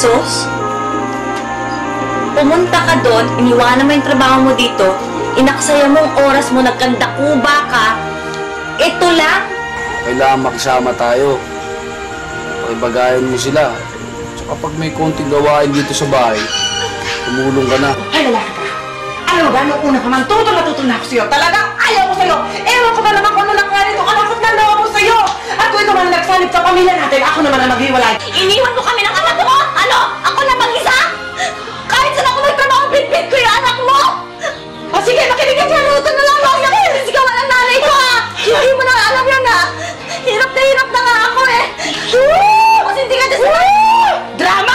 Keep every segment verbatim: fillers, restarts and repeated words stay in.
pesos? Pumunta ka doon, iniwanan mo yung trabaho mo dito, inaksaya mo ang oras mo, nagkandakuba ka, ito lang? Kailangan makisama tayo. Pakibagayan mo sila. Tsaka pag may konting gawain dito sa bahay, tumulong ka na. Ay, lalaki ka. Alam mo ba, nung una ka man, tutol na tutol na ako sa'yo. Talagang ayaw ko sa'yo. Ewan ko ba naman kung ano lang kaya nito kalakot na loob ko sa'yo. At kung ito man nagsalip sa pamilya natin, ako naman ang maghiwalay. Iniwan mo kami ng anak mo? Ano? Ako na mag-isa? Kahit saan ako magtrabaho, bit-bit ko yung anak mo? O sige, makinig ka dyan. Ito na lang ako. Sigawan ang nanay ko, ha? Hindi mo na alam yun, ha? Hirap na hirap na nga ako, eh. Kasi hindi ka dyan sa... Drama!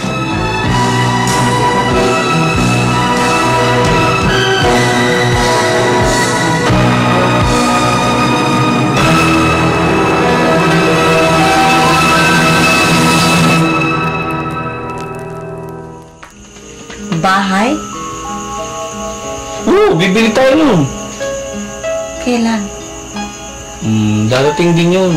Bahay? Oo, bibili tayo nun. Kailan? Hmm, darating din yun.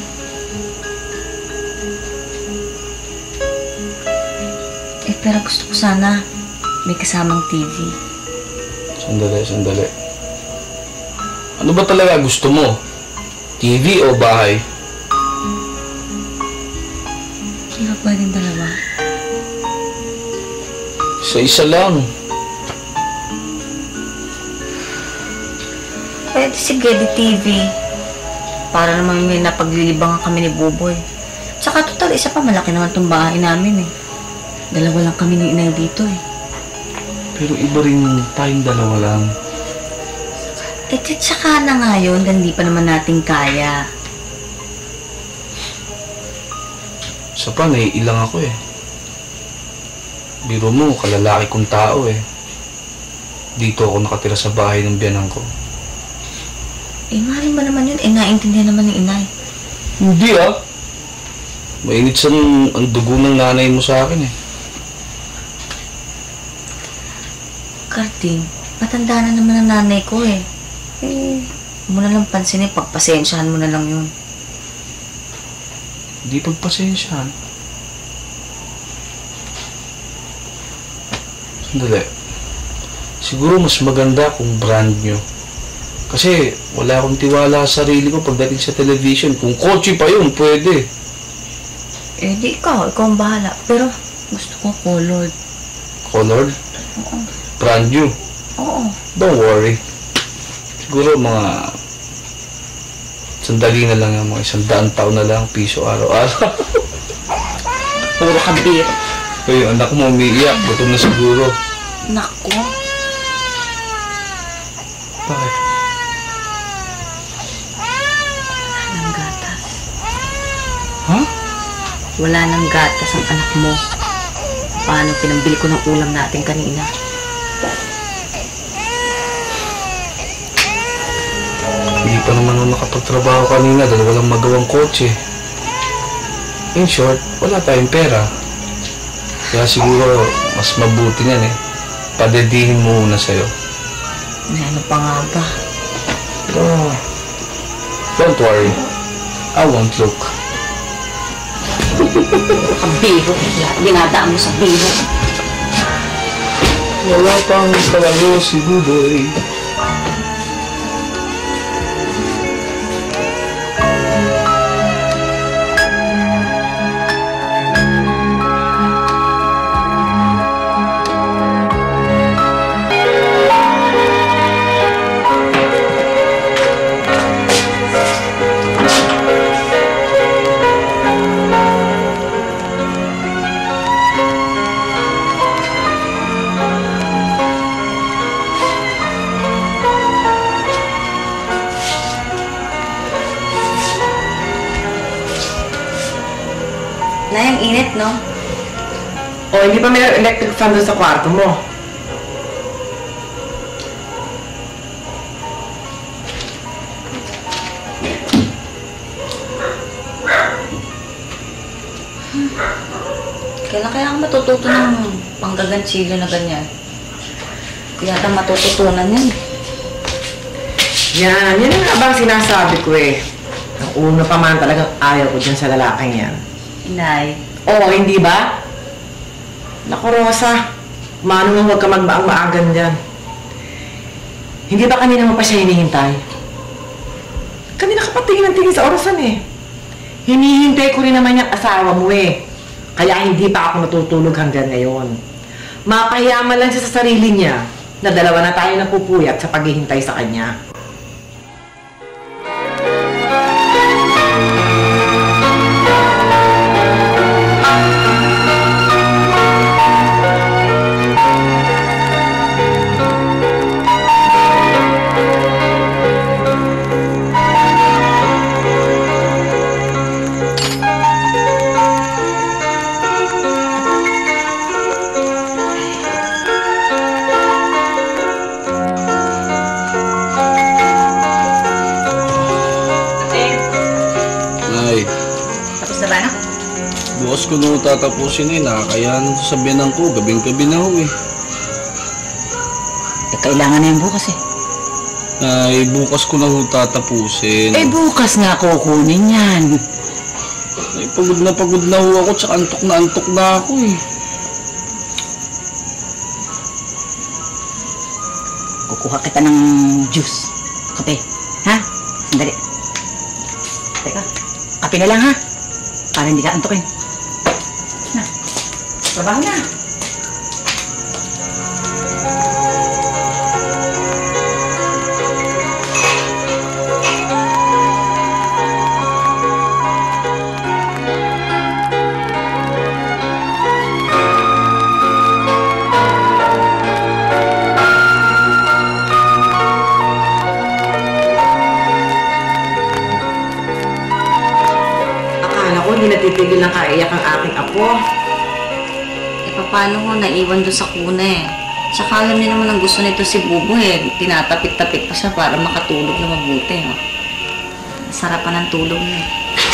Eh, pero gusto ko sana may kasamang T V. Sandali, sandali. Ano ba talaga gusto mo? T V o bahay? Hindi ba pwedeng dalawa? Isa-isa lang. Pwede sige, di T V. Para naman may napaglilibangan kami ni Buboy. Tsaka total, isa pa malaki naman tong bahay namin eh. Dalawa lang kami ni inay dito eh. Pero iba rin tayong dalawa lang. Eh, tsaka na nga yun, hindi pa naman natin kaya. Sa pa, naiilang ako eh. Biro mo, kalalaki kong tao eh. Dito ako nakatira sa bahay ng biyanan ko. Eh, mahalin ba naman yun? Eh, naintindihan naman ni inay. Hindi ah. Mainit sa ang dugo ng nanay mo sa akin eh. Karting, matanda na naman ang nanay ko eh. Eh, mo na lang pansinin, pagpasensyahan mo na lang yun. Hindi pagpasensyahan. Sandali. Siguro mas maganda kung brand new. Kasi wala akong tiwala sa sarili ko pagdating sa television. Kung kotse pa yun, pwede. Eh, di ikaw. Ikaw ang bahala. Pero gusto ko colored. Colored? Oo. Brand new? Oo. Don't worry. Siguro mga sandali na lang yung mga isang daang taon na lang, piso araw-araw. Puro kabir. Uy, anak mo umiiyak. Gutom na siguro. Naku. Bakit? Wala nang gatas. Ha? Wala nang gatas ang anak mo. Paano pinambili ko ng ulam natin kanina? Hindi pa naman ako nakapagtrabaho kanina dahil walang magawang kotse. In short, wala tayong pera. Kaya siguro, mas mabuti niyan eh. Padedihin mo muna sa'yo. May ano pa nga ba? Oh, don't worry. I won't look. Ang biro. Dinadaan mo sa biro. Wala pang talago si Buboy. Nay, ang init, no? O, hindi pa may electric fan doon sa kwarto mo. Kailan kaya ako matututo ng panggaganchilo na ganyan? Kaya ata matututunan yan. Yan, yan ang abang sinasabi ko eh. Ang una pa man talagang ayaw ko dyan sa lalaking yan. Inay. Oo, hindi ba? Naku, Rosa. Mano nga huwag ka magmaang-maagan dyan. Hindi ba kanina mo pa siya hinihintay? Kanina ka pa tingin ng tingin sa orasan eh. Hinihintay ko rin naman yung asawa mo eh. Kaya hindi pa ako natutulog hanggang ngayon. Mapahiyaman lang siya sa sarili niya na dalawa na tayo napupuyat sa paghihintay sa kanya. Bukas ko nung tatapusin eh, nakakaya nung sabihan ko, gabing-gabi na ho eh. Eh, kailangan na yung bukas eh. Ay, bukas ko na ho tatapusin. Eh, bukas nga kukunin yan. Ay, pagod na pagod na ho ako, tsaka antok na antok na ako eh. Kukuha kita ng juice. Kape. Ha? Sandali. Teka, kape na lang ha. Para hindi ka antokin. Na, trabaho na. Hindi natitigil ng kaiyak ang aking apo. Eh, paano ko naiwan doon sa kuna eh? Tsaka alam niya naman ang gusto nito si Bubo eh. Tinatapik-tapik pa siya para makatulog na mabuti. Oh. Sarapan ng tulog niya.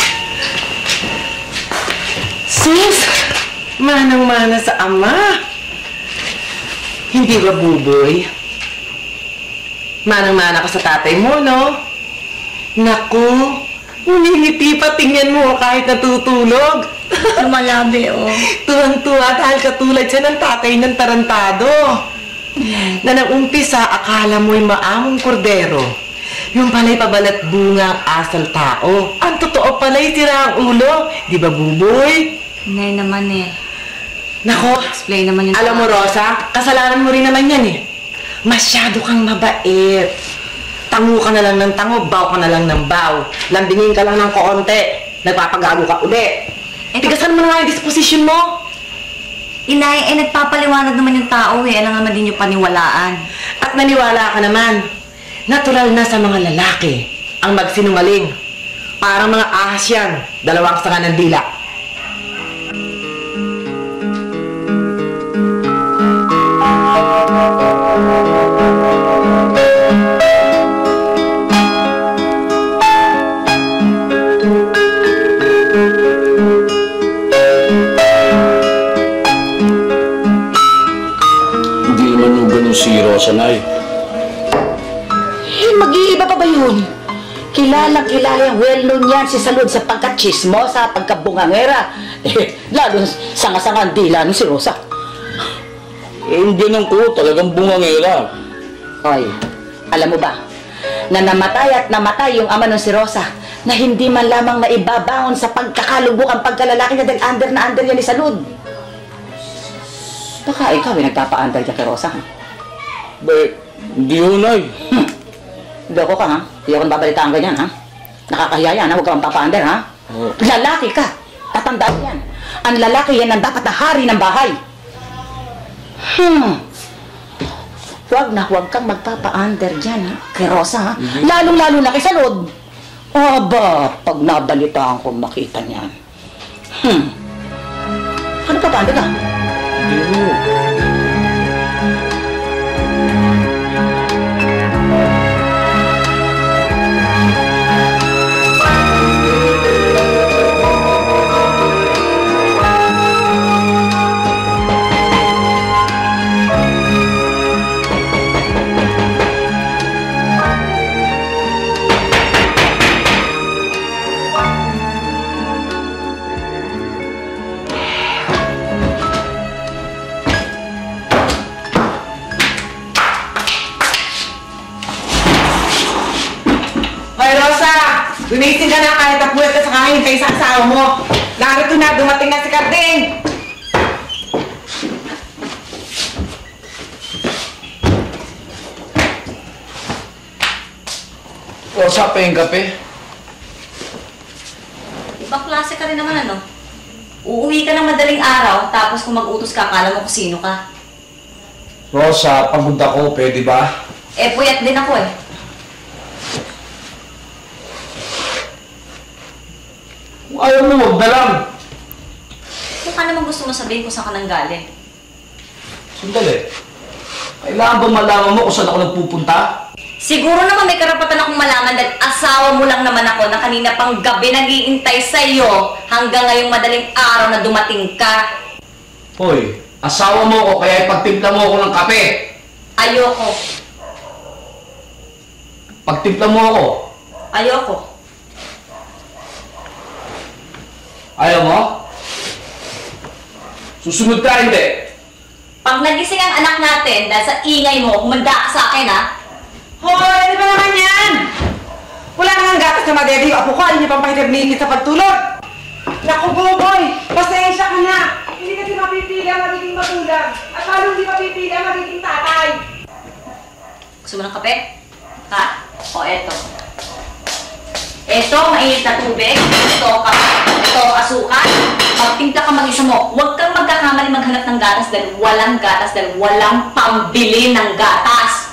Sus! Manang-mana sa ama. Hindi ba, Buboy? Manang-mana ka sa tatay mo, no? Naku! Umingiti pa, tingnan mo kahit natutulog. Lumalabi, oh. Tuwang-tuwa dahil katulad siya ng tatay ng tarantado. Mm. Na nang umpisa, akala mo'y maamong kordero. Yung pala'y pabalat bunga ang asal tao. Ang totoo pala'y tira ang ulo. Di ba, Buboy? Hindi naman eh. Nako, explain naman yun. Alam mo, Rosa, kasalanan mo rin naman yan eh. Masyado kang mabait. Tango ka na lang ng tango, baw ka na lang ng baw. Lambingin ka lang ng koonte, nagpapagago ka uli. Eh, tigasan mo na nga yung disposition mo. Inay, eh nagpapaliwanag naman yung tao eh. Alam naman din yung paniwalaan. At naniwala ka naman. Natural na sa mga lalaki ang magsinungaling. Parang mga ahas yan, dalawang sanga ng dila. Si Rosa, Nay. Eh, mag-iiba pa ba yun? Kilalang kilala yung well-known yan si Salud sa pagkachismosa, pagkabungangera. Eh, lalo sanga-sangang dila ni si Rosa. Eh, hindi nang ko, talagang bungangera. Hoy, alam mo ba, na namatay at namatay yung ama ng si Rosa na hindi man lamang naibabangon sa pagkakalubukang pagkalalaki niya dahil under na under yan ni Salud. Baka ikaw ay nagpapa-under niya kay Rosa, ha? Ba, hindi ho, Nay. Hmm. Loko ka, ha? Hindi ako nababalitaan ganyan, ha? Nakakahiya yan, ha? Huwag ka magpapa-under, ha? Oh. Lalaki ka. Tatandaan yan. Ang lalaki yan ang dapat na hari ng bahay. Hmm. Huwag na huwag kang magpapa-under dyan, ha? Kay Rosa, ha? Mm-hmm. Lalong-lalo na kay Salud. Aba, pag nabalitaan ko makita niyan. Hmm. Ano pa, paanda ka? Hindi ho. Gumising ka na kahit napuwet ka sa kain kay sa asawa mo. Narito na, dumating na si Carding. O, sa pa yung kape? Ibang klase ka rin naman ano. Uuwi ka ng madaling araw, tapos kung mag-utos ka, akala mo kung sino ka. Rosa, pagod ako, pwede ba? Eh, puyat din ako eh. Kung ayaw mo, wag na lang. Kung ka naman gusto mo sabihin kung saan ka nang galing. Sandali. Kailangan ba malaman mo kung saan ako nagpupunta? Siguro naman may karapatan akong malaman dahil asawa mo lang naman ako na kanina pang gabi nag-iintay sa'yo hanggang ngayong madaling araw na dumating ka. Hoy, asawa mo ko kaya ipagtimpla mo ako ng kape. Ayoko. Pagtimpla mo ako. Ayoko. Ayaw mo? Susunod ka, hindi. Pag nagising ang anak natin dahil sa ingay mo, humanda ka sa akin ha. Hoy, ano ba naman yan? Wala nang gatas na madede yung apo ko. Hindi pang pahirap-ningit sa pagtulog. Naku, Boboy! Pasensya ka na! Hindi kasi mapipili ang magiging magulang. At lalo hindi mapipili ang magiging tatay. Gusto mo ng kape? Ha? O, eto. Eto, mainit na tubig. Ito, kape. Ito, asukal. Magtimpla ka mag-isa mo. Huwag kang magkakamali maghanap ng gatas dahil walang gatas dahil walang pambili ng gatas.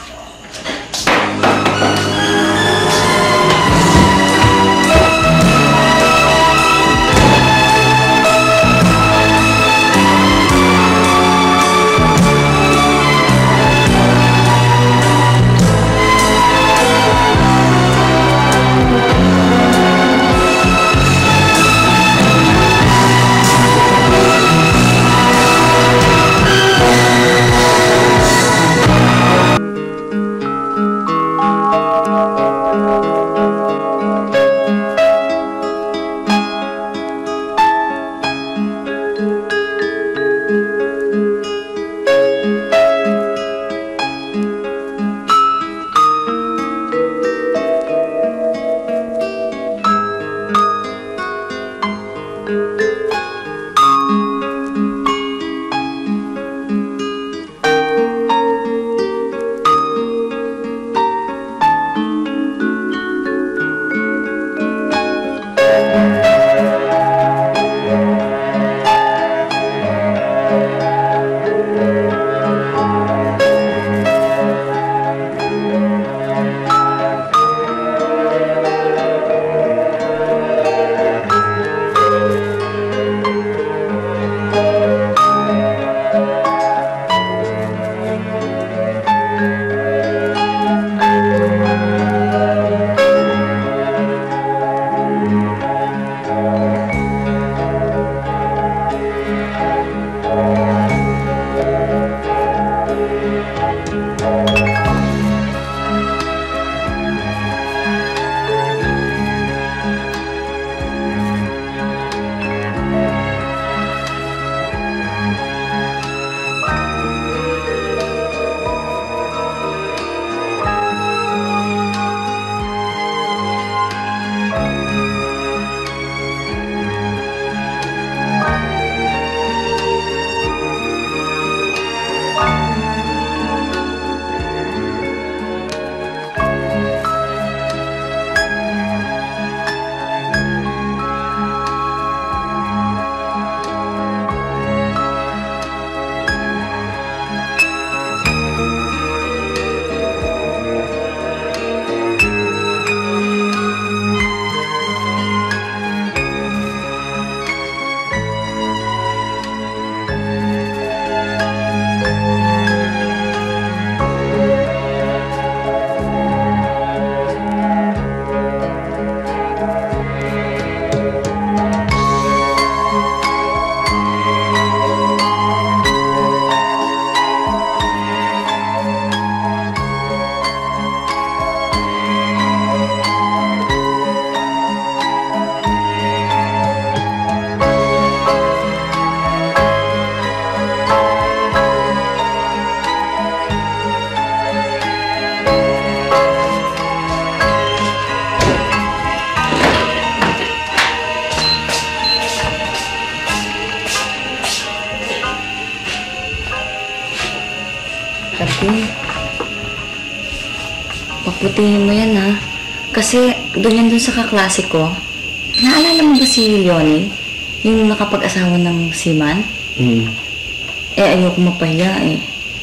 Pagputihin mo yan, ha? Kasi doon yan doon sa kaklase ko. Naalala mo ba si Leonie? Yung nakapag-asawa ng seaman? Hmm. Eh, ayoko mapahiya eh.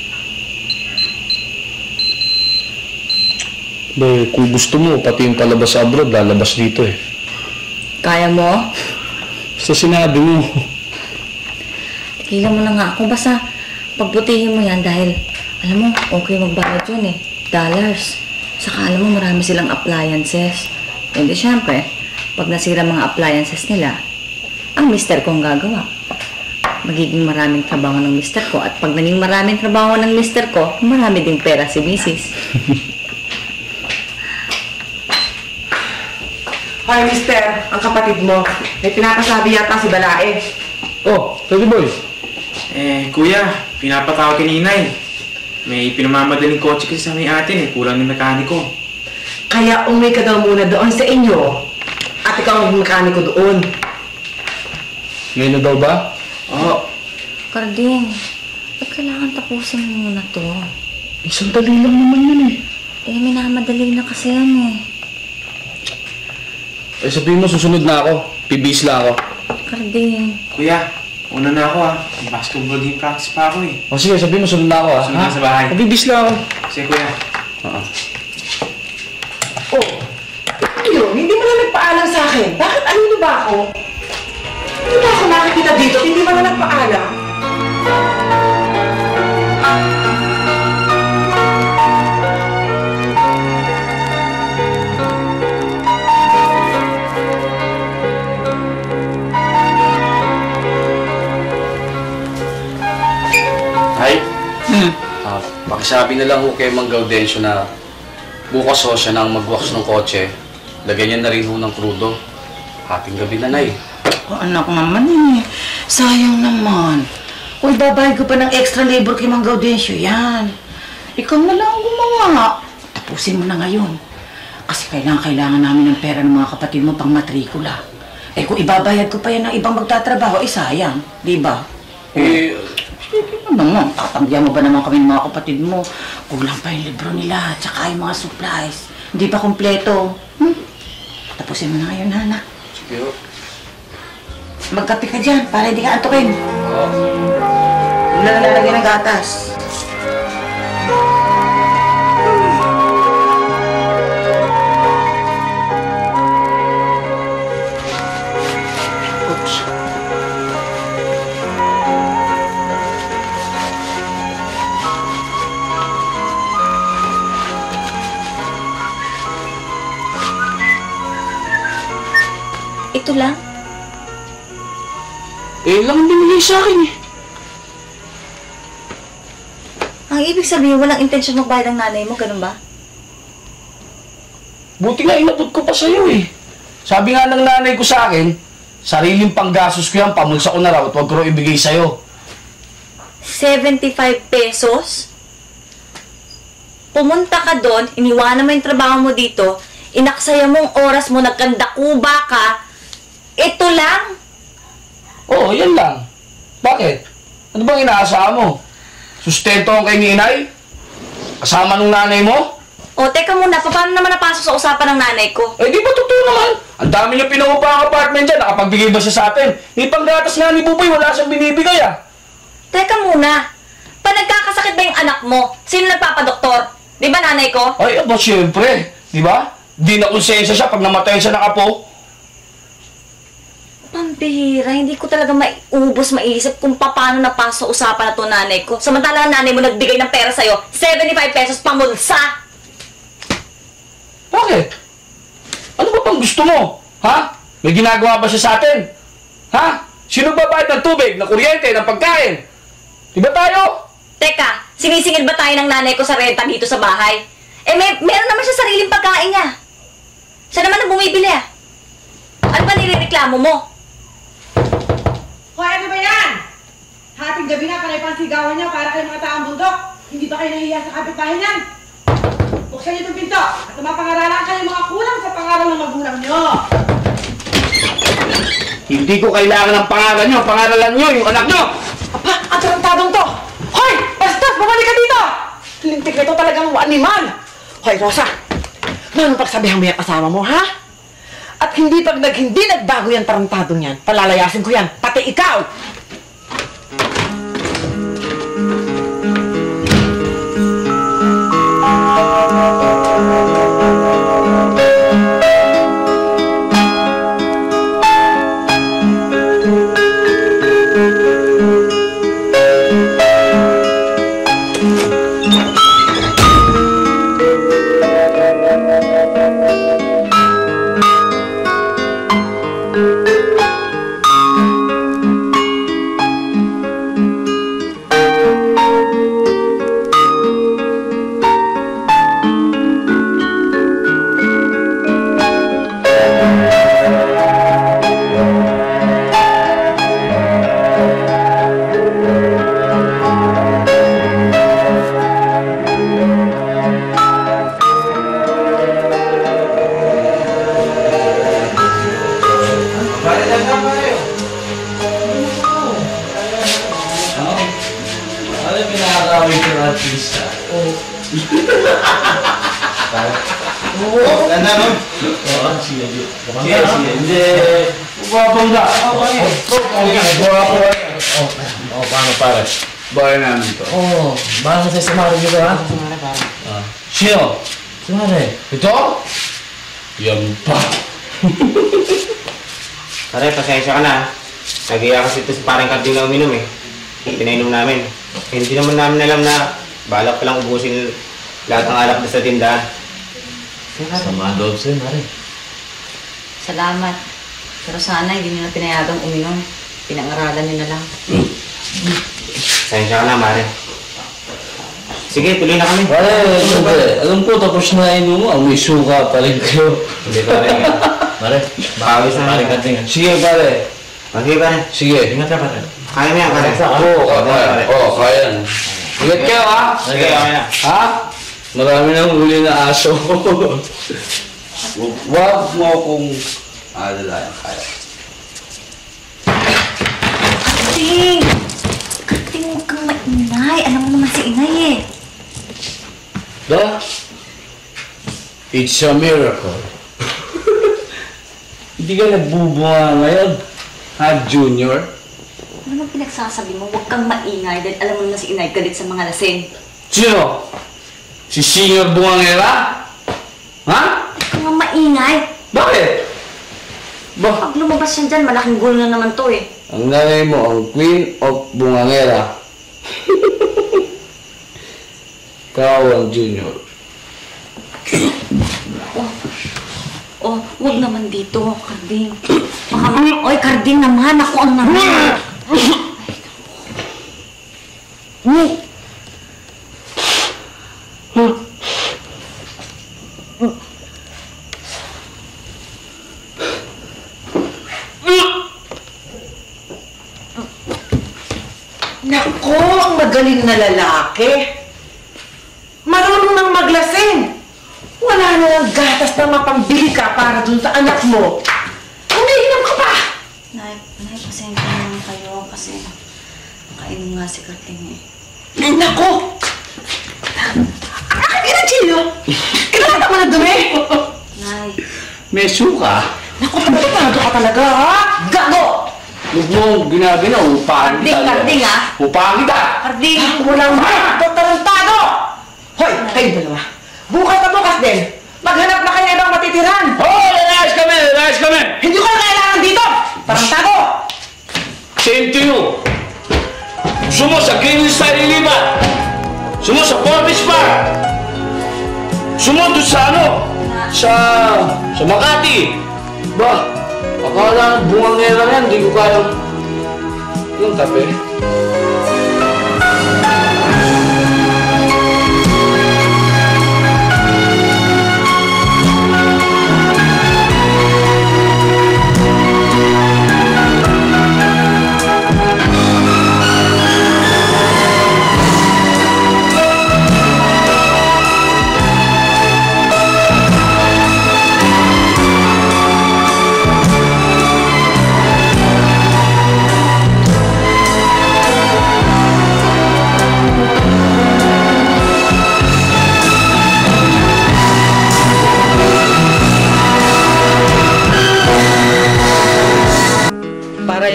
Ba, kung gusto mo, pati yung palabas sa abroad, lalabas dito eh. Kaya mo? Basta sinabi mo. Tigilan mo na nga ako. Basta pagbutihin mo yan dahil, alam mo, okay magbayad yun eh. Dollars. Saka alam mo, marami silang appliances. Hindi, syempre, pag nasira mga appliances nila, ang mister ko ang gagawa. Magiging maraming trabaho ng mister ko. At pag naging maraming trabaho ng mister ko, marami ding pera si misis. Hoy, mister, ang kapatid mo. May pinapasabi yata si Balae. Oh, Teddy Boy. Eh, kuya, pinapatawag kay Ninay. May pinamamadaling kotse kasi sa may atin eh, kulang ng mekaniko. Kaya umuwi ka daw muna doon sa inyo. At ikaw ang mekaniko doon. Ngayon na daw ba? Oo. Carding, ba't kailangan tapusin mo muna to? Isang dali lang naman yun eh. Eh, minamadali na kasi yan eh. Eh, sabihin mo, susunod na ako. Pibis lang ako. Carding, Kuya, una na ako ah. May basketball game practice pa ako eh. O sige, sabihin mo, sunod na ako ah. Sunod na sa bahay. Pibis lang ako. Sige kuya. Oo. Oh, yun, hindi mo na nagpaalam sa akin. Bakit ano ba ako? Hindi ba ako nakikita dito? Hindi mo na nagpaalam? Ay? Hmm. Ah, pakisabi na lang ho kay Mang Gaudencio na bukas ho siya nang mag-wax ng kotse. Lagyan niya na rin ho ng krudo. Hating gabi na, Nay. Oh, anak naman eh. Sayang naman. Kung ibabayad ko pa ng extra labor kay Mang Gaudencio, yan. Ikaw na lang ang gumawa. Tapusin mo na ngayon. Kasi kailangan, kailangan namin ng pera ng mga kapatid mo pang matrikula. Eh kung ibabayad ko pa yan ng ibang magtatrabaho, eh sayang. Di ba? Eh, Ano mo, tatanggihan mo ba naman kami ng mga kapatid mo? Kulang pa yung libro nila, tsaka yung mga supplies. Hindi pa kumpleto. Hmm? Tapusin mo na ngayon, Hana. sige ho. Magkape ka dyan para hindi ka antukin. Oo. Wala na lalagyan ng gatas. Oops. ito lang? Eh, lang ang binigay sa akin eh. Ang ibig sabihin, walang intensyon magbayad ng nanay mo, ganun ba? Buti nga inabot ko pa sa'yo eh. Sabi nga ng nanay ko sa akin, sariling panggastos ko yan, pamulsa ko na raw at huwag ko raw ibigay sa'yo. seventy-five pesos? Pumunta ka doon, iniwanan mo yung trabaho mo dito, inaksaya mo ang oras mo, nagkandakuba ka, ito lang? Oo, yan lang. Bakit? Ano bang inaasahan mo? Sustento ang kay Ninay? Kasama ng nanay mo? O, teka muna, paano naman napasok sa usapan ng nanay ko? Eh, di ba totoo naman? Ang dami niya pinangupa ang apartment dyan, nakapagbigay ba siya sa atin? Ni panggatas nga ni Buboy, wala siyang binibigay ah. Teka muna, pa nagkakasakit ba yung anak mo? Sino nagpapadoktor? Di ba nanay ko? Ay, aba, syempre. Di ba? Di na konsensya siya pag namatay siya ng apo. Pambihira, hindi ko talaga maiubos maisip kung paano napasok sa usapan na to nanay ko. Samantala ang nanay mo nagbigay ng pera sa'yo, seventy-five pesos pamulsa! Bakit? Ano ba pang gusto mo? Ha? May ginagawa ba siya sa atin? Ha? Sino babayad ng tubig, ng kuryente, ng pagkain? Di ba tayo? Teka, sinisingil ba tayo ng nanay ko sa renta dito sa bahay? Eh, may, meron naman siya sariling pagkain niya. Siya naman ang bumibili ah. Ano ba nirereklamo mo? Hoy, ano ba yan? Hating gabi na, panay pang sigawan niya para kayo mga taong bundok. Hindi ba kayo nahihiya sa kapitbahay niyan? Buksan niyo itong pinto at mapangaralan kayo mga kulang sa pangaral ng magulang niyo. Hindi ko kailangan ng pangalan nyo. Pangaralan nyo, yung anak nyo. Apa, atarantadong to! Hoy! Bastos! Bumalik ka dito! Lintik na ito talagang animal! Hoy, Rosa! Nang pagsabihan mo yung kasama mo, ha? At hindi pag nag, hindi nagbago yan tarantado niyan, palalayasin ko yan, pati ikaw! Sumari dito, ha? Sumari, pare. Ah. Sino? Sumari. Ito? Yan pa. Pare, pasensya ka na. Nag-iya kasi ito si parang Karding na uminom eh. Pinainom namin. Eh, hindi naman namin alam na balak palang ubusin lahat ng alak na sa tindahan. Sama doon sa'yo, Mari. Salamat. Pero sana hindi nyo na pinayagang uminom. Pinangaralan nyo na lang. Pasensya ka na, Mare. Sige, tuloy na kami. Pare, siyempre, alam ko tapos na inom mo, ang may suka pa rin kayo. Hindi, pare. Pare, Bakawis na. pare Karding. Sige, pare. Sige, pare. Sige. Ingat ka, pare. Kaya mo yan, pare. Oo, kaya. Oo, kaya na. Ingat kayo, ha? Sige, kaya na. Ha? Marami nang huli na aso. Huwag mo akong alalayan kaya. Karding! Karding, huwag kang maingay. Alam mo naman si Inay eh. Da? It's a miracle. Hindi ka nagbubunga ngayon, ha, Junior? Ano nang pinagsasabi mo? Huwag kang maingay dahil alam mo naman si Inay galit sa mga lasing. Sino? Si Senior Bungangera? Ha? Huwag kang nga maingay. Bakit? Ba? Pag lumabas yan dyan, malaking gulo na naman to eh. Ang nanay mo, ang Queen of Bungangera. Kawang Junior. Oh, oh, huwag naman dito, Karding. Baka, oy, Karding naman, ako ang naman. Nako, ang magaling na lalaki. Marunong nang maglasing. Wala na lang gatas na mapambili ka para dun sa anak mo. Umiinom ka pa! Nay, Nay, pasensya naman kayo kasi nakainom nga si Karding eh. Ay, nako! Akin ka na, Chino! Kailangan ka na dumi! Nay, May suka. Naku, tamatado ka talaga, ha? Gago! Huwag mo ginagana, upahan Karding, Karding ah! Upahan kita! Karding! Walang mga tarantado! Hoy, kayo dalawa. Bukas na bukas din. Maghanap na kayo ng ibang matitiran. Oh, lalayas kami! Lalayas kami! Hindi ko na kailangan dito! Tarantado! Same to you! Gusto mo sa Green Star Ilibat! Gusto mo sa Forbes Park! Gusto mo doon sa ano? Sa... sa Makati! Ba? Akala bungangera yan, hindi ko kayang... yung kape.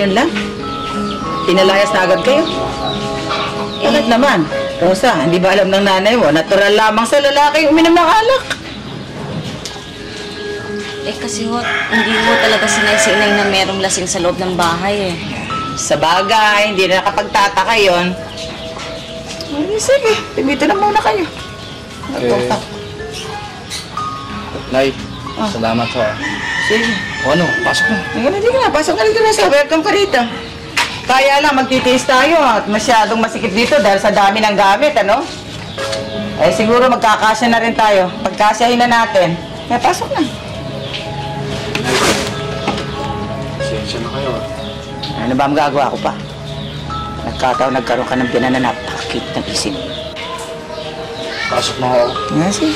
ngayon lang? Pinalayas na agad kayo? Bakit naman? Rosa, hindi ba alam ng nanay mo? Natural lamang sa lalaki uminom ng alak. Eh kasi ho, hindi ho talaga sinay-sinay na merong lasing sa loob ng bahay eh. Sa bagay, hindi na nakapagtataka yun. Ay, sige, tigito na muna kayo. Eh, Nay, salamat ho. Sige. O ano, pasok na. Ngayon, hindi ka na. Pasok na dito na sa welcome ka rito. Kaya lang, magtitiis tayo at masyadong masikip dito dahil sa dami ng gamit, ano? Eh, siguro magkakasya na rin tayo. Pagkasyahin na natin. Eh, pasok na. Sensya na kayo. Ano ba ang gagawa ko pa? Nagkataon, nagkaroon ka ng binan na napakakit ng isip. Pasok na ako. Nga, sige.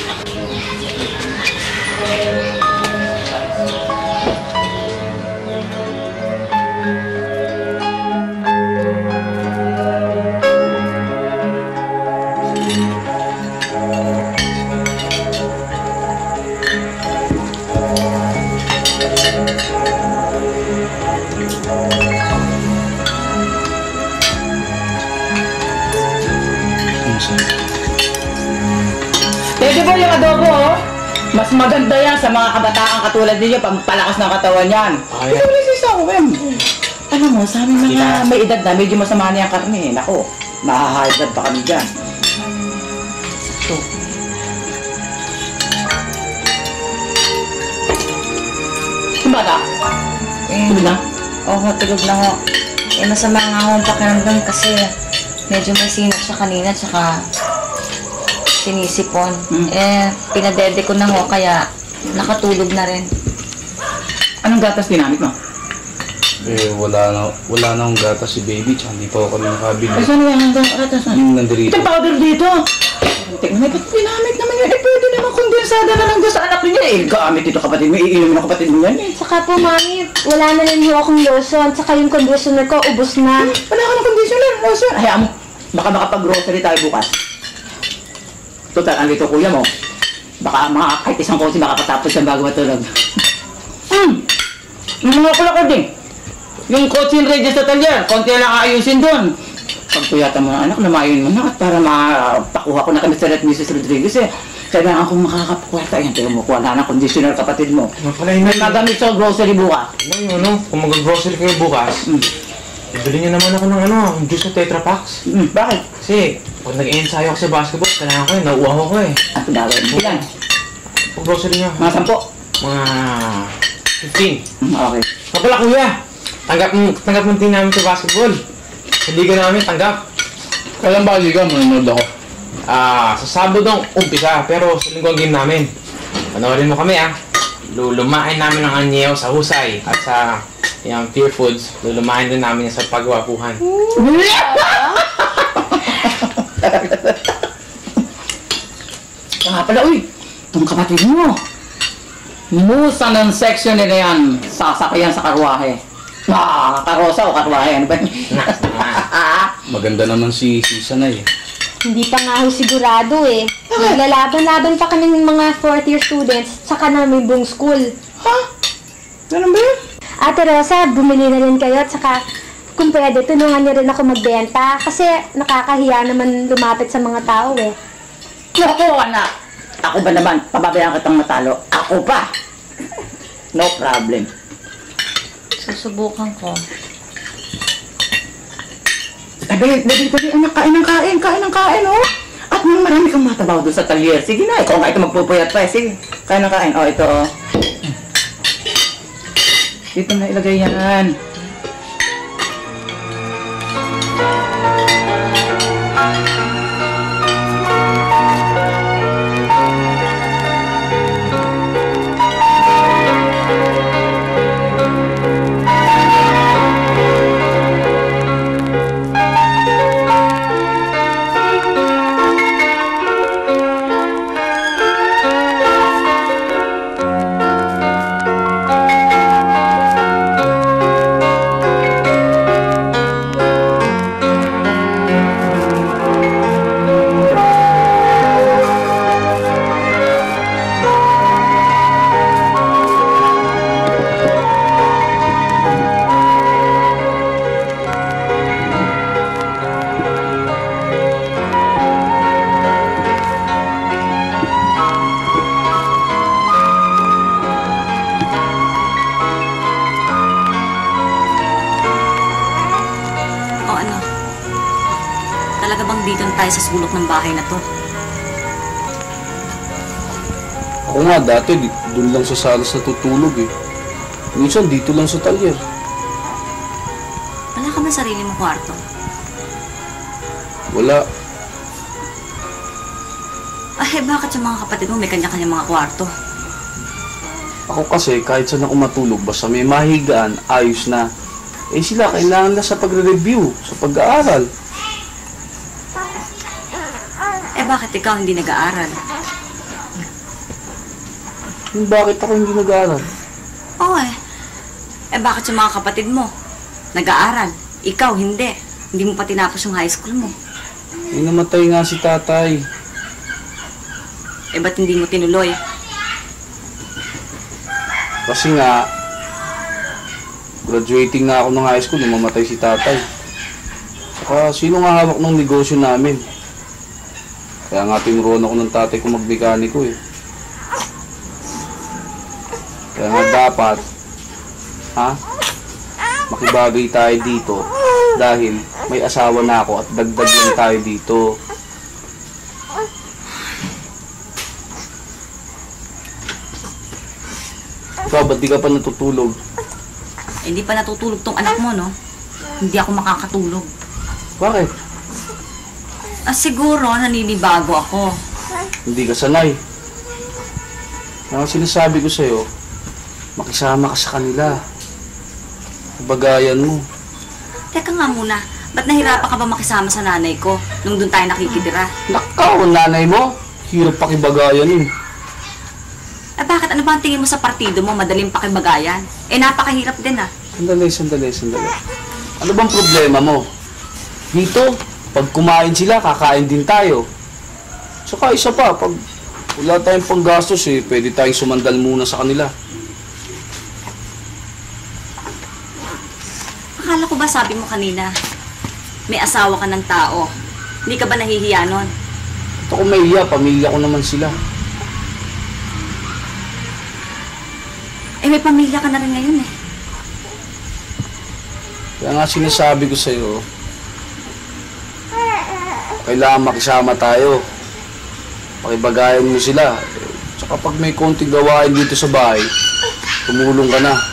Pwede po yung adobo, oh. Mas maganda yan sa mga kabataan katulad ninyo, pampalakas ng katawan yan. Ay. Ito ulit isa ko, em. Alam mo, sa aming mga may edad na, medyo masama niya ang karne, eh. Naku, mahahigh blood pa kami dyan. Sakto. Yung bata? Eh, Tulog na? Oo, tulog na ho. Eh, masama nga ho ang pakiramdam kasi medyo may sinap siya kanina tsaka sinisipon. Hmm. Eh, pinadede ko na ho kaya nakatulog na rin. Anong gatas ginamit mo? Eh, wala na, wala na akong gata si baby, tsaka hindi pa ako kami nakabili. Ay, saan yan ang gatas? Yung nandirito. Itong powder dito. Tingnan, ba't ginamit naman yun? Eh, pwede naman kondensada na lang doon sa anak niya. Eh, gamit ito kapatid mo. Iinom ng kapatid mo yan eh. Saka po, Mami, wala na rin ho akong lotion. Saka yung conditioner ko, ubos na. Wala ka ng conditioner, lotion. Hayaan mo. Baka makapag-grocery tayo bukas. Total, andito kuya mo. Baka mga kahit isang kotse makapatapos yan bago matulog. Hmm. Yung mga kulakad din. Yung kotse yung ready sa talyer. Konti lang aayusin doon. Pagkuyata mo anak, lumayon mo na at para mapakuha ko na kami sa Red Missus Rodriguez eh. Kailangan akong makakapakwarta. Ayan, tayo mo kuha na ng conditioner kapatid mo. Mapalay May magamit sa grocery bukas. Ano, ano, kung mag-grocery kayo bukas, Hmm. ibili niyo naman ako ng ano, ang juice na Tetra Packs. Hmm. Bakit? Kasi, pag nag-ensayo ako sa basketball, kailangan ko yun, nauuhaw ako eh. Ang gagawin mo. Ilan? Pag grocery niyo, Mga sampo. mga fifteen. Hmm, okay. Kapala kuya, tanggap, tanggap mo din namin sa basketball. Sa liga namin, tanggap. Kailan ba liga? Manonood ako. Ah, sa Sabado ang umpisa, pero sa linggo ang game namin. Panoorin mo kami ah. Lulumain namin ng anyew sa husay at sa yung Pure Foods. Lulumain din namin sa pagwapuhan. Kaya nga pala, uy, itong kapatid mo. Musa ng section nila yan. Sasakyan sa karwahe. Ah, karosa o karwahe, ano ba? Maganda naman si Susan eh. Hindi pa nga ho sigurado eh. Naglalaban-laban pa kami ng mga fourth year students saka na may buong school. Ha? Ganun ba yun? Ate Rosa, bumili na rin kayo at saka kung pwede, tulungan niyo rin ako magbenta kasi nakakahiya naman lumapit sa mga tao eh. Naku, anak. Ako ba naman, pababayaan kitang matalo? Ako pa. No problem. Susubukan ko. Dali, dali, dali, anak, kain ng kain, kain ng kain, oh. At nang marami kang matabaw doon sa talyer. Sige na, ikaw nga ito magpupuyat pa eh. Sige, kain ng kain. Oh, ito, oh. Dito na ilagay yan. nandito na tayo sa sulok ng bahay na to. Ako nga dati, di- doon lang sa salas natutulog eh. Minsan dito lang sa talyer. Wala ka ba sarili mong kwarto? Wala. Ay, bakit yung mga kapatid mo may kanya-kanya mga kwarto? Ako kasi, kahit saan ako matulog, basta may mahigaan, ayos na. Eh sila, kailangan na sa pagre-review, sa pag-aaral. Eh, bakit ikaw hindi nag-aaral? Yung bakit ako hindi nag-aaral? Oo eh. Eh, bakit yung mga kapatid mo nag-aaral? Ikaw, hindi. Hindi mo pa tinapos yung high school mo. Eh, namatay nga si tatay. Eh, ba't hindi mo tinuloy? Kasi nga, graduating na ako ng high school nung mamatay si tatay. Saka, sino nga hawak ng negosyo namin? Kaya nga tinuruan ako ng tatay ko magmekaniko eh. Kaya nga dapat, ha? Makibagay tayo dito dahil may asawa na ako at dagdag lang tayo dito. Ikaw, ba't di ka pa natutulog? Eh, hindi pa natutulog tong anak mo, no? Hindi ako makakatulog. Bakit? Ah, siguro, naninibago ako. Hindi ka sanay. Ang sinasabi ko sa'yo, makisama ka sa kanila. Bagayan mo. Teka nga muna, ba't nahirapan ka ba makisama sa nanay ko nung doon tayo nakikitira? Nakaw, ang nanay mo. Hirap pakibagayan yun. Eh, bakit? Ano ba ang tingin mo sa partido mo? Madaling pakibagayan? Eh, napakahirap din, ah. Sandali, sandali, sandali. Ano bang problema mo? Dito, pag kumain sila, kakain din tayo. Saka isa pa, pag wala tayong panggastos eh, pwede tayong sumandal muna sa kanila. Akala ko ba sabi mo kanina, may asawa ka ng tao. Hindi ka ba nahihiya nun? Ito kung mahiya, pamilya ko naman sila. Eh, may pamilya ka na rin ngayon, eh. Kaya nga sinasabi ko sa'yo, kailangan makisama tayo. Pakibagayan mo sila. Tsaka pag may konting gawain dito sa bahay, tumulong ka na.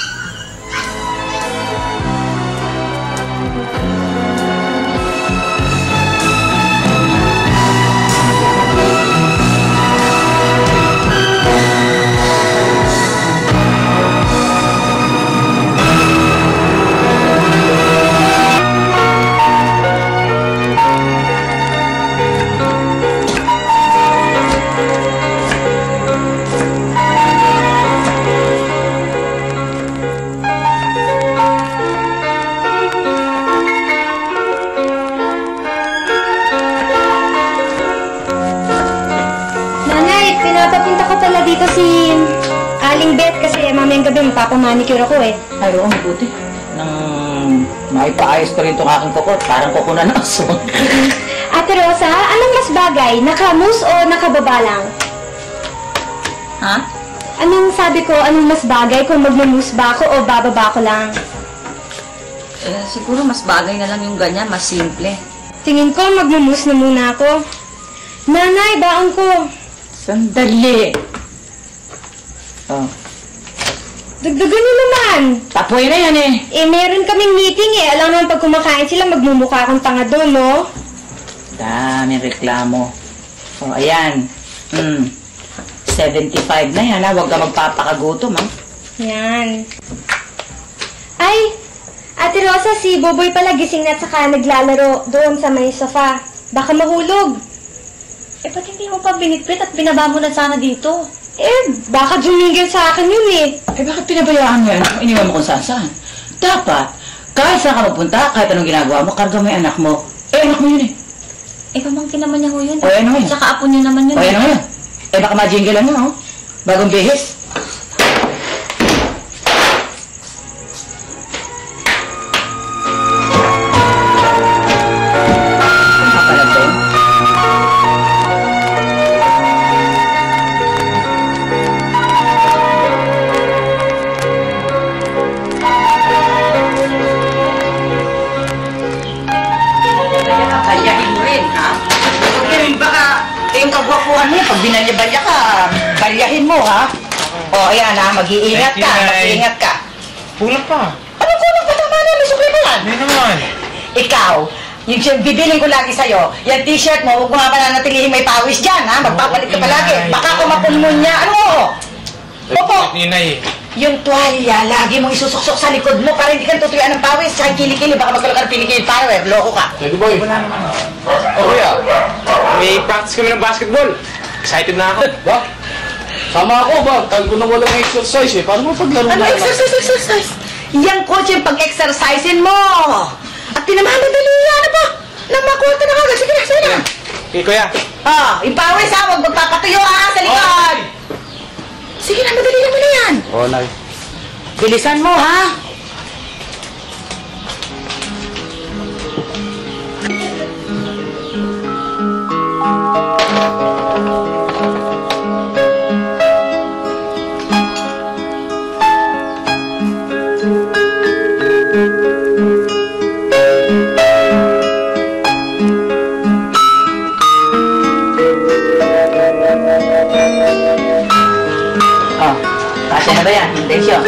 Dito si Aling Beth kasi mamayang gabi magpapamanicure ako eh. Ay, oo, mabuti. Nang maipaayos ko rin itong aking kukot, parang kuko na naso. Ate Rosa, anong mas bagay? Nakamus o nakababa lang? Ha? Anong sabi ko, anong mas bagay kung magmamus ba ako o bababa ko lang? Eh, siguro mas bagay na lang yung ganyan, mas simple. Tingin ko, magmamus na muna ako. Nanay, baon ko. Sandali. Oh. Dagdagan niyo naman. Tapoy na yan eh. Eh, meron kaming meeting eh. Alam naman pag kumakain sila, magmumukha akong tanga doon, no? Daming reklamo. Oh, ayan. Hmm. seventy-five na yan ha. Huwag ka magpapakagutom ha. Yan. Ay, Ate Rosa, si Boboy pala gising na at saka naglalaro doon sa may sofa. Baka mahulog. Eh, ba't hindi mo pa binitbit at binaba mo na sana dito? Eh, baka dumingil sa akin yun eh. Eh bakit pinabayaan mo yan? Iniwan mo kung saan saan. Dapat, kahit saan ka magpunta, kahit anong ginagawa mo, karga mo yung anak mo. Eh, anak mo yun eh. Eh, pamangkin naman niya ho yun. O, ano yun? Tsaka apo niya naman yun. O, ano yun? Eh, baka majinggilan mo, oh. Bagong bihis. balya-balya ka, balyahin mo, ha? O, ayan, ha? Mag-iingat Thank you, ka, Nay. mag-iingat ka. Kulang pa. Ano kulang pa naman? May sukli pa yan. Hindi naman. Ikaw, yung siyang bibilin ko lagi sa'yo, yung t-shirt mo, huwag mo nga pananatilihin may pawis dyan, ha? Magpapalit ka palagi. Baka kumapulmonya. Ano? Opo. Ninay. Yung tuwalya, lagi mong isusuksok sa likod mo para hindi ka tutuyaan ng pawis. Tsaka kilikili, baka magkaroon ka ng pilikili power. Loko ka. Teddy boy. Wala naman. Oh, kuya. May practice kami ng basketball. Excited na ako. Ba? Sama ako ba? Tagal ko na walang exercise eh. Paano mo paglaro Ano na? exercise, exercise? Yang coach yung pag-exercisein mo. At tinamamadali yan, ano ba? Namakuha na kagad. Sige na, sige na. Okay, kuya. Ah, ipawis ha, huwag magpapatuyo ha, sa likod. Sige na, madali naman na yan. Oo, Nay. Bilisan mo ha. Oh, kasya na ba yan? Tensyo.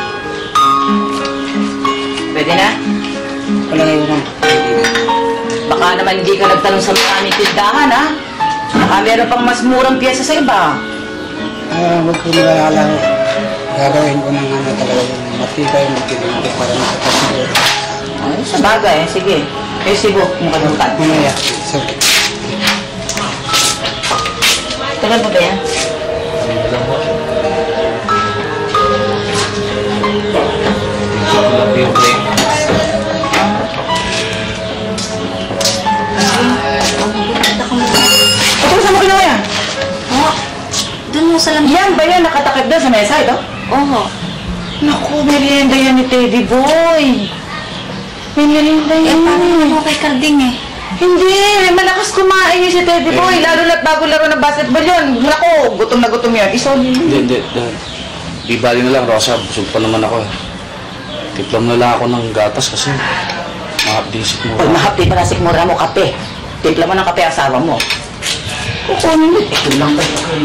Pwede na? Wala ngayon na. Baka naman hindi ka nagtanong sa maraming tindahan, ha? Baka meron pang mas murang piyesa sa iba. Ah, huwag po mag-alala ho. Gagawin ko ng ano talaga yung matibay magkilindi para makapasiguro. Ay, sa bagay, sige. Eh, sibo, mo kalungkat. Mamaya. So, Tagal pa ba yan? Love you, break. Ito, saan mo ginawa yan? Oh, dun mo sa lamesa. Yan ba yan? Nakatakip doon sa mesa, ito? Oo. Naku, merienda yan ni Teddy Boy. Merienda Eh, yan. paano naman kay Carding eh? Hindi, malakas kumain yun si Teddy Boy. Lalo na't bago laro ng basketball yun. Naku, gutom na gutom yun. Isoli yun. Hindi, hindi. hindi. Di bali na lang, Rosa. Busog pa naman ako eh. Tiplam na lang ako ng gatas kasi mahapdisip mo. Pag mahapdi pa na sikmura mo kape, timpla mo ng kape asawa mo. Kukunin mo. Ito lang ba yun?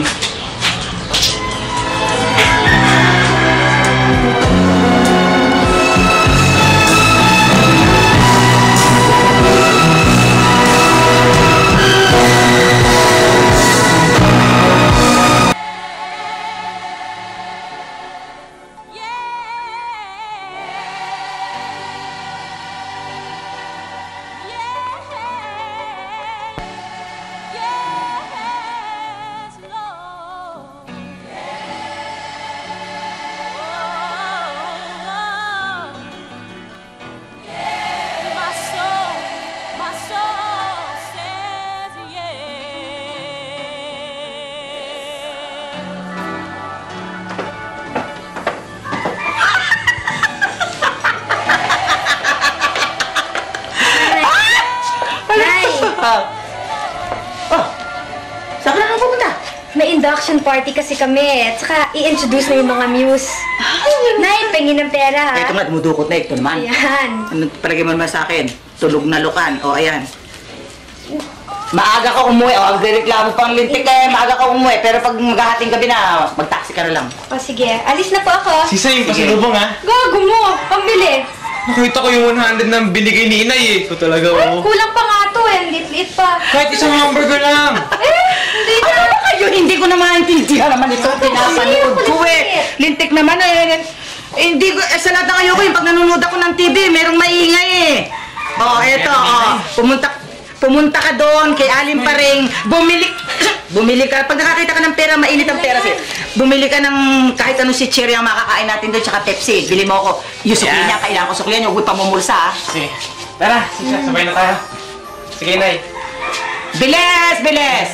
Oh, saan ka na nga pupunta? May induction party kasi kami. At saka i-introduce na yung mga muse. Nay, pengin ng pera ha. Ito nga, dumudukot na ito naman. Ayan. Ano palagay mo naman sa akin? Tulog na lukan. O, ayan. Maaga ka umuwi. O, ang reklamo pang lintik eh. Maaga ka umuwi. Pero pag maghahating gabi na, mag-taxi ka na lang. O sige, alis na po ako. Sisa yung pasalubong ha. Gago mo, pambili. Nakita ko yung one hundred na binigay ni Inay eh. Ito talaga Ay, oh. kulang pa nga to eh. Lit-lit pa. Kahit isang hamburger lang. Eh, hindi na. Ano ba kayo? Hindi ko na maintindihan naman ito. Pinapanood ko eh. Lintik naman eh. Eh, hindi ko, eh, sa lahat ng ayoko yung pag nanonood ako ng T V, merong maingay eh. Oh, eto, oh. Pumunta, pumunta ka doon kay Alim Paring. Bumili, bumili ka. Pag nakakita ka ng pera, mainit ang pera sa'yo. Bumili ka ng kahit anong si Cherry ang makakain natin doon, tsaka Pepsi. Bili mo ako. Yung sukli niya, kailangan ko sukli niya. Huwag pamumulsa ah. Sige. Tara, Sisa, sabay na tayo. Sige, Inay. Bilis! Bilis!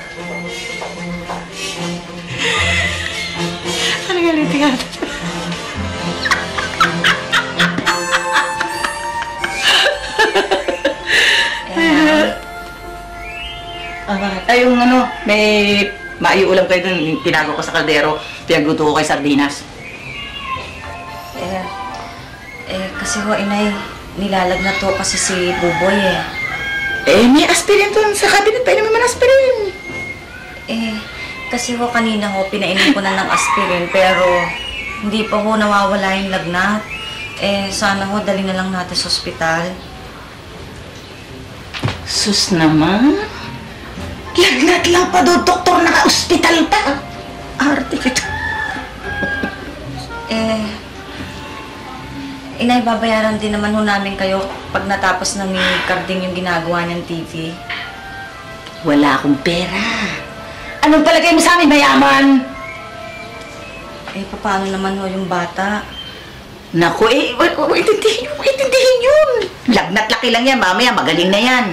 Ano nga litin nga? Ay, yung ano, may maiulam kayo dun, tinago ko sa kaldero, pinagluto ko kay sardinas. Eh, eh, kasi ho, Inay, nilalag na to kasi si Buboy eh. Eh, may aspirin dun sa cabinet, painumin mo ng aspirin. Eh, kasi ho kanina ho, pinainom ko na ng aspirin, pero hindi pa ho nawawala yung lagnat. Eh, sana ho, dali na lang natin sa ospital. Sus naman. Lagnat lang pa doon, doktor, naka-ospital pa. Arte kita. Eh, inay, babayaran din naman ho namin kayo pag natapos na ni Carding yung ginagawa ng T V. Wala akong pera. Anong palagay mo sa amin, mayaman? Eh, paano naman ho yung bata? Naku, eh, itindihin yun, itindihin yun. Lagnat laki lang yan, mamaya magaling na yan.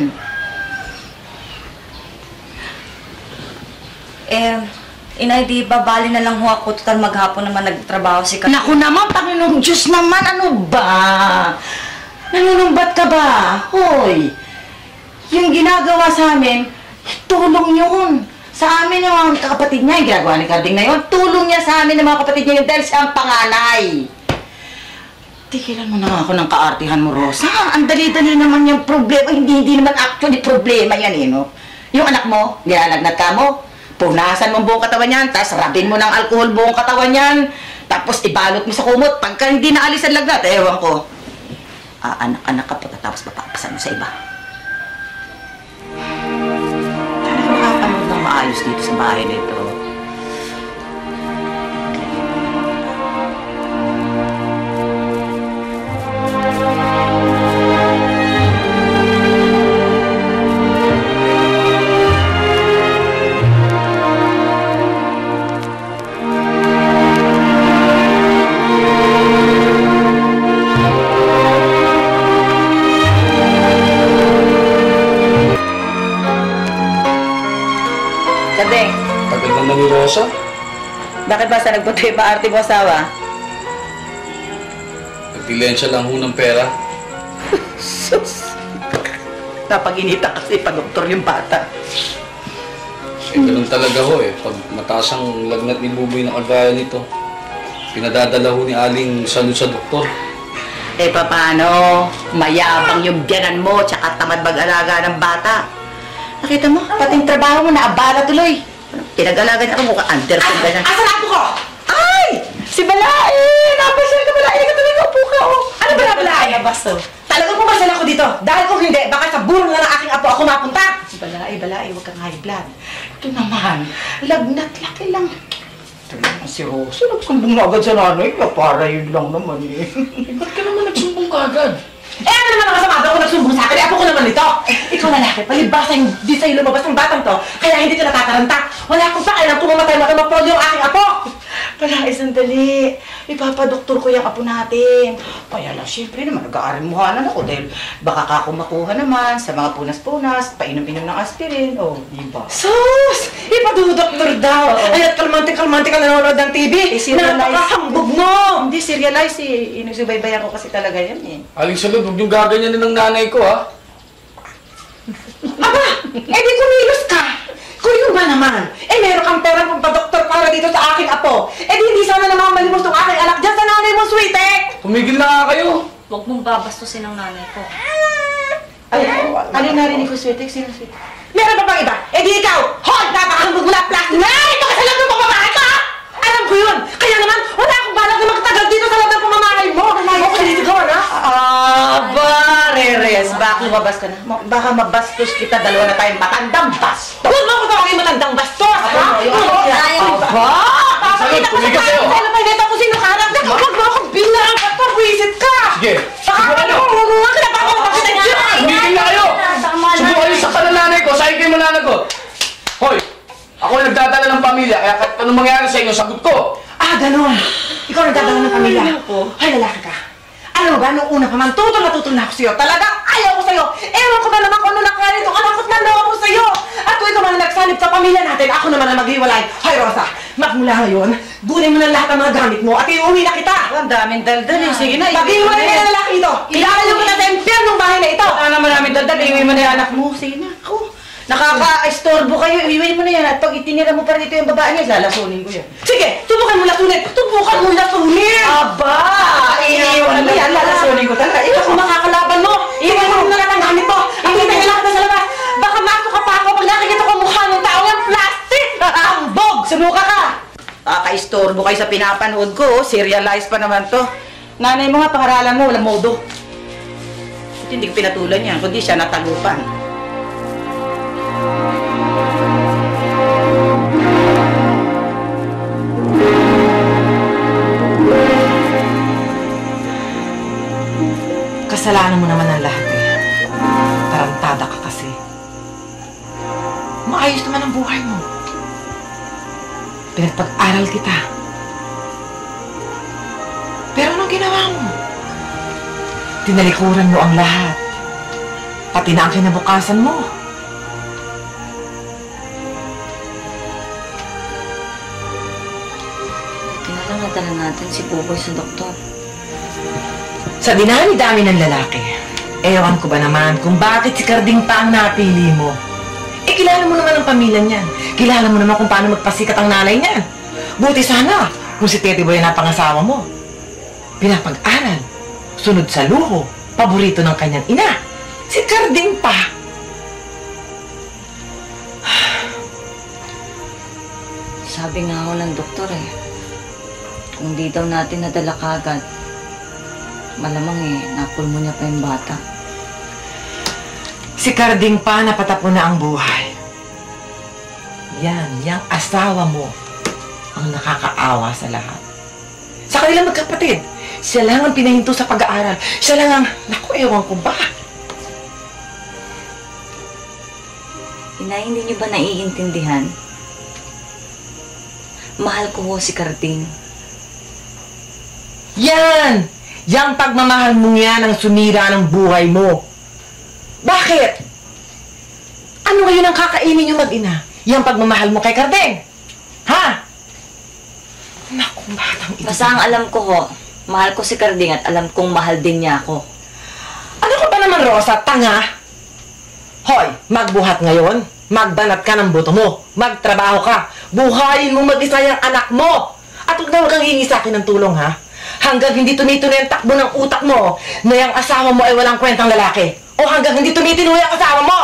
Eh, inay, di babali na lang ho ako. Total maghapon naman nagtrabaho si Carding. Naku naman, Panginoong Diyos naman, ano ba? Nanunumbat ka ba? Hoy, yung ginagawa sa amin, tulong yun. Sa amin yung mga kapatid niya, yung ginagawa ni Carding na yun, tulong niya sa amin ng mga kapatid niya yun dahil siya ang panganay. Tigilan mo na nga ako ng kaartihan mo, Rosa. Ang dali-dali naman yung problema. Hindi, hindi naman actually problema yan eh, no? Yung anak mo, nilalagnat ka mo, punasan mo buong katawan yan, tapos rabin mo ng alkohol buong katawan yan, tapos ibalot mo sa kumot. Pagka hindi naalis ang lagnat, ewan ko. Ah, anak-anak ka pagkatapos papapasan mo sa iba. Talagang makapanood ng maayos dito sa bahay nito. Carding, Tagal naman ni Rosa. bakit ba sa nagpunta yung paarte mo asawa? Nagdilensya lang ho ng pera. Sus! Napaginita kasi pa doktor yung bata. Eh, ganun talaga ho eh. Pag mataas ang lagnat ni Buboy na kagaya nito, pinadadala ho ni Aling salud sa doktor. Eh, paano? Mayabang yung biyanan mo, tsaka tamad mag-alaga ng bata. Nakita mo, pati yung trabaho mo, naabala tuloy. Pinag-alaga niya ako, mukha Anderson ka na. Asan ako ko? Ay! Si Balai! Napasyal ka, Balai! Ka tuloy, upo ka, oh. Ano ba na Balay? Talagang pumasal ako dito. Dahil kung hindi, baka sa burong na ng aking apo ako mapunta. Balai, Balai, huwag kang high blood. Ito naman, lagnat laki lang. Ito naman si Rosa, nagsumbong na agad sa nanay. Kaya para yun lang naman eh. Ba't ka naman nagsumbong ka agad? Eh, ano naman ang kasama daw kung nagsumbong sa akin? Eh, apo ko naman ito. Ikaw lalaki, palibasa hindi sa'yo lumabas ang batang to, kaya hindi ka natataranta. Wala akong pakialam kung mamatay mo at mapolyo yung aking apo. Balai, sandali. Ipapadoktor ko yung apo natin. Kaya lang, syempre naman, nag-aaremuhanan ako dahil baka ka ako makuha naman sa mga punas-punas, painom-inom ng aspirin, o, oh, di ba? Sus! Ipadudoktor daw. Oo. Ay, at kalmante-kalmante ka nanonood ng T V. Eh, serialize. Napakahambog mo! Hindi, serialize eh. Inusubaybayan ko kasi talaga yan eh. Aling salud, huwag niyong gaganyanin ng nanay ko ha. Aba! Eh di kumilos ka! Kung yun ba naman, eh meron kang pera pang padoktor para dito sa aking apo. Eh di hindi sana naman malimos ng aking anak dyan sa nanay mo, sweetie! Tumigil na nga kayo. Huwag mong babastusin ang nanay ko. Ay, ano narinig ko, Sweetie? Sino, Sweetie? Meron pa bang iba? Eh di ikaw! Hoy! Napakahambog mo na plastic! Nay! Ito kasi lang ng pamamahay ka! Alam ko yun! Kaya naman, wala akong balak na magtagal dito sa loob ng pamamahay mo! Okay, dito ka na! Aba, Reres, baka lumabas ka na. Ma- Baka mabastos kita, dalawa na tayong matandang bastos. Huwag mo ko tawagin matandang bastos! Ha? yung Oo. anak niya. Aba! Papakita ko sa tumigil kayo. kanan na pagkita ko sino karap na huwag mo akong bilang at pag-visit ka! Sige, Baka siguro ano, ano? huwag mo nga kinapapakita kita dyan! Tumigil na kayo. Subo kayo sa kanananay ko, sa'yo kayo mananagot. Hoy, ako yung nagdadala ng pamilya, kaya kahit anong mangyari sa inyo, sagot ko. Ah, ganun. Ikaw nagdadala ng pamilya. Ay, lalaki ka. Alam mo ba, nung una pa man, tutol na tutol na ako sa'yo. Talagang ayaw ko sa'yo. Ewan ko na naman kung ano nakaya itong anak ko't nandaw ako sa'yo. At kung ikaw man ang nagsanib sa pamilya natin, ako naman ang maghiwalay. Hoy, Rosa, magmula ngayon, gunin mo na lahat ng mga gamit mo at iuwi na kita. Ang daming daldal eh. Sige na, Pag-iwalay ka na lalaki ito. Ilalayo ko na sa impyernong bahay na ito. Wala naman namin daldal, iuwi mo na yung anak mo. Sige na, ako. Nakaka-estorbo kayo, iuwi mo na yan. At pag itinira mo pa rito yung babae niya, lalasunin ko yan. Sige, tubukan mo lasunin. Tubukan mo lasunin. Aba! Iiwan mo yan, lalasunin ko talaga. Ikaw kung makakalaban mo, iwan mo na lang ang gamit mo. Ikita ka lang sa labas. Baka masok ka pa ako pag nakikita ko mukha ng tao yung plastic. Ambog! nakaka-istorbo kayo sa pinapanood ko. Oh. Serialize pa naman to. Nanay mo nga, pangaralan mo, walang modo. At hindi ko pinatulan yan, kundi siya natagupan. Kasalanan mo naman ang lahat eh. Tarantada ka kasi. Maayos naman ang buhay mo. Pinagpag-aral kita. Pero anong ginawa mo? Tinalikuran mo ang lahat. Pati na ang kinabukasan mo. Kinalamatan na natin si Buboy sa doktor. Sa dinami-dami ng lalaki, ewan ko ba naman kung bakit si Carding pa ang napili mo. Eh, kilala mo naman ang pamilya niyan. Kilala mo naman kung paano magpasikat ang nanay niyan. Buti sana kung si Teddy Boy ang napangasawa mo. Pinapag-aral, sunod sa luho, paborito ng kanyang ina. Si Carding pa. Sabi nga ako ng doktor eh, kung di daw natin nadala kagad, malamang eh, napulmo niya pa yung bata. Si Carding pa napatapon na ang buhay. Yan, yung asawa mo ang nakakaawa sa lahat. Sa kanilang magkapatid, siya lang ang pinahinto sa pag-aaral. Siya lang ang, naku, ewan ko ba? Inay, hindi niyo ba naiintindihan? Mahal ko ho si Carding. Yan! Yang pagmamahal mong yan ang sumira ng buhay mo. Bakit? Ano ngayon ang kakainin niyo mag-ina? Yang pagmamahal mo kay Carding? Ha? Naku, batang ito. Basta ang alam ko ho, mahal ko si Carding at alam kong mahal din niya ako. Ano ka ba naman, Rosa? Tanga? Hoy, magbuhat ngayon. Magbanat ka ng buto mo. Magtrabaho ka. Buhayin mo mag-isa yung anak mo. At huwag na huwag kang hingi sa akin ng tulong, ha? Hanggang hindi tumituloy ang takbo ng utak mo na yung asawa mo ay walang kwentang lalaki. O hanggang hindi tumituloy ang asawa mo!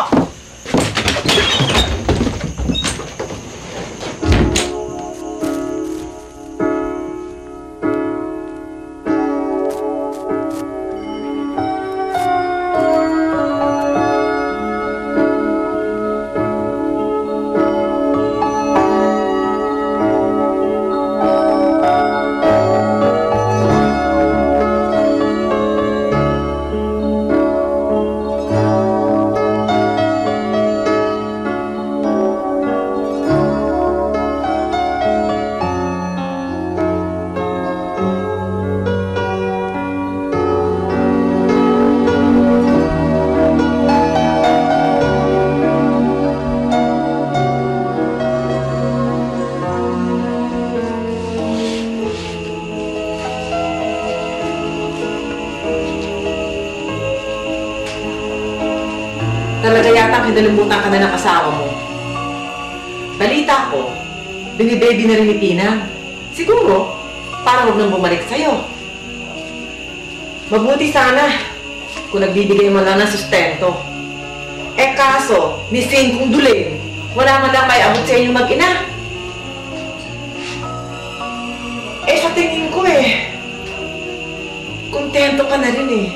Talaga yata kinalimutan ka na ng asawa mo. Balita ko, binibaby na rin ni Tina. Siguro, para huwag nang bumalik sa'yo. Mabuti sana kung nagbibigay mo lang ng sustento. Eh kaso, ni Sing kung dulin, wala man lang may abot sa inyo mag-ina. Eh sa tingin ko eh, kontento ka na rin eh.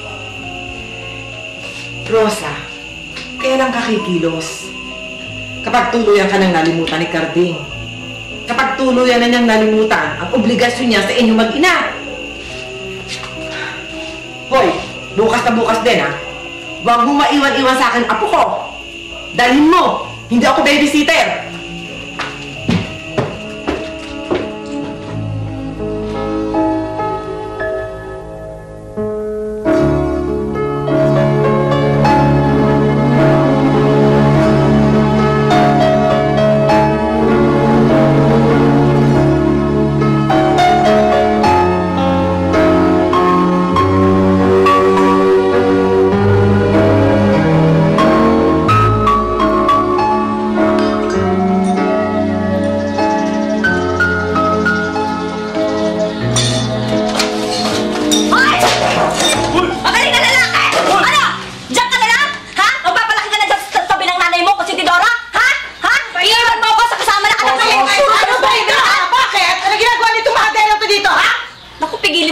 Rosa, kailan ka kikilos? Kapag tuluyan ka nang nalimutan ni Carding. Kapag tuluyan na niyang nalimutan ang obligasyon niya sa inyo mag-ina. Hoy, bukas na bukas din ha. Huwag mo maiwan-iwan sa akin apo ko. Dalhin mo, hindi ako babysitter.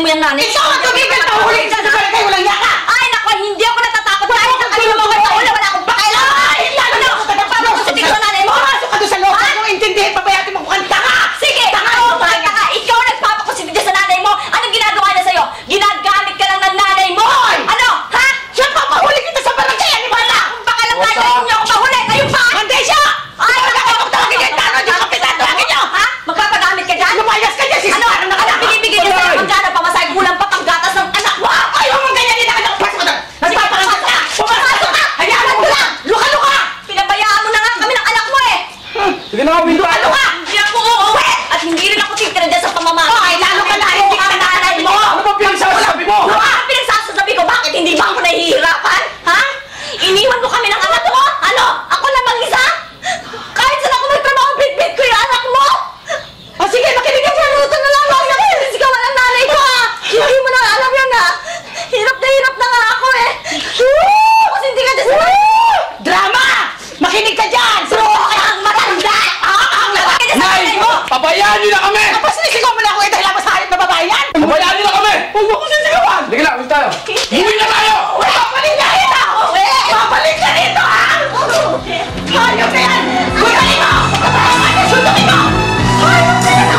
mo yung nanay. Ikaw ang tumigil! Pahuli ka sa barangay! Walang yaka! Ay, naku, hindi ako natatakot kahit sa kanino mo kayo taula. Wala akong pakialam. Ay, lalo na ako. Nagpapakusitik sa nanay mo. Pumasok ka doon sa loob! Huwag mong intindihin! Pabayati mo kung tanga! Sige, ako ang taka. Ikaw ang nagpapakusitik sa nanay mo. Anong ginagawa niya sa'yo? Ginagamit ka lang ng nanay mo. Ano? Ha? Siya papahuli kita sa barangay! Ano ba? Wala akong pakialam kahit na niyo ako mahuli. Kayo pa? Hindi siya! Ay, wala Huwag kang tawagin kayo! Tano! Di kapitan! Tawagin niyo! Ha? Magpapagamit ka dyan? Lumayas ka dyan! Ano? Sisparang na ka Ano? lang! Binibigyan niya sa'yo magkano pamasahe kulang pa panggatas ng anak mo? Ayaw mong ganyan din ako! Pasok ka doon! Nagpaparangat ka! Pumasok ka! Hayaan mo lang! Luka-luka! Pinabayaan mo na nga kami ng anak mo eh! Sige na, window. Ano ka? Hindi ako uuwi! At hindi rin ako titira dyan sa pamamahay. Ay, lalo ka na! Hindi ka nanay mo! Ano ba pinagsasabi mo? Ano ka? Pinagsasabi ko, bakit hindi ba ako nahihirapan? Ha? Iniwan mo kami ng anak mo? Ano? Ako lang mag-isa? Kahit saan ako magtrabaho, bit-bit ko yung anak mo? O sige, makinig ka dyan. Luto na lang. Huwag na pinasigaw ng nanay ko ha. Hindi mo na alam yan ha. Hirap na hirap na nga ako eh. Kasi hindi ka dyan sa Drama! Makinig ka dyan! So, ang matanda! Ang lalaki na sa Nay! nanay mo! Pabayaan niyo na kami! Tapos sinisigaw mo na ako eh dahil ako sa hayop na babae yan! Pabayaan niyo na kami! Huwag mo ko sisigawan! Sige na, ulit tayo! Umuwi na tayo! Babalik ka rito! Babalik ka rito ha! Hayop na yan! Sundukin mo! Sundukin mo! Hayop na yan!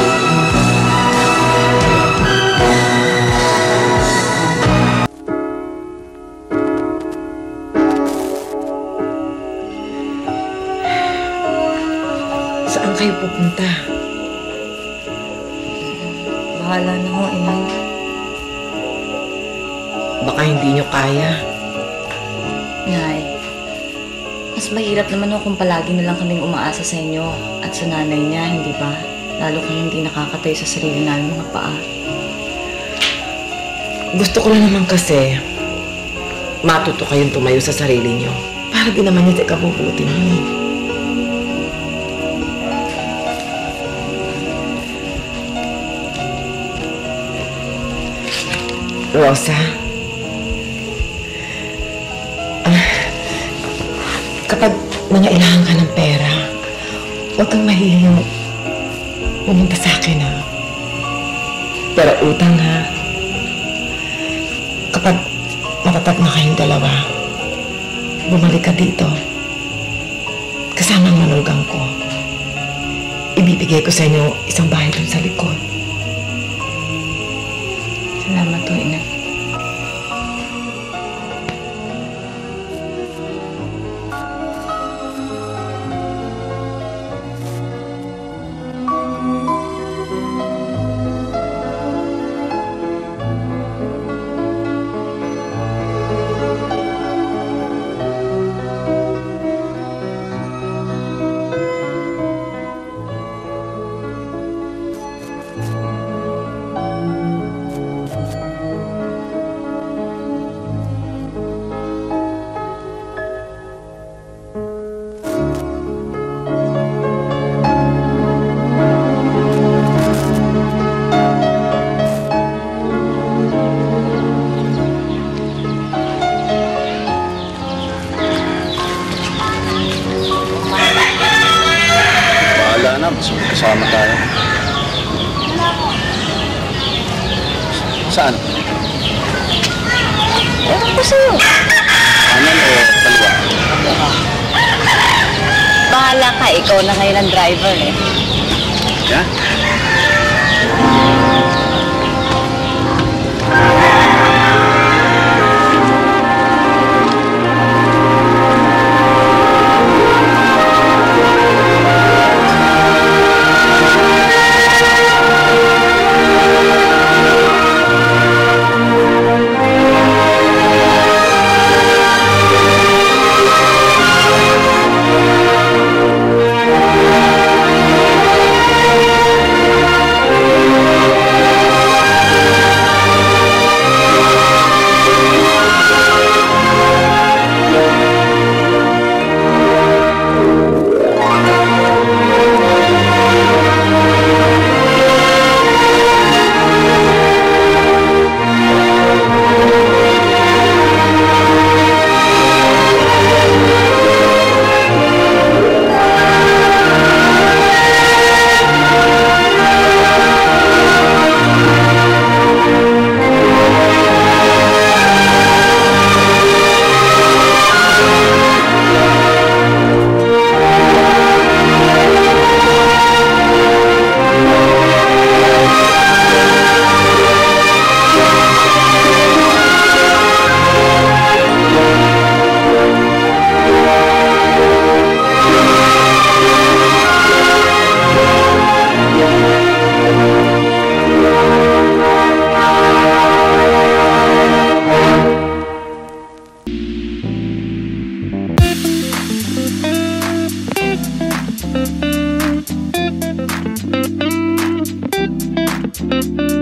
Saan kayo pupunta? Bahala na ho, inay. Baka hindi nyo kaya. Nay, mas mahirap naman ho kung palagi na lang kaming umaasa sa inyo at sa nanay niya, hindi ba? Lalo kung hindi nakakatayo sa sarili namin mga paa. Gusto ko lang naman kasi matuto kayong tumayo sa sarili nyo. Para din naman yun sa ikabubuti nyo. Rosa, ah, kapag nangailangan ka ng pera, huwag kang mahihiyong pumunta sa akin, ha? Pero utang, ha? Kapag matatag na kayong dalawa, bumalik ka dito. Kasama ang manugang ko. Ibibigay ko sa inyo isang bahay dun sa likod. Salamat ho, inay. Kasama tayo. Saan? Ewan ko sa'yo. Kanan o kaliwa? Bahala ka, ikaw na ngayon ang driver eh. Yeah? Thank you.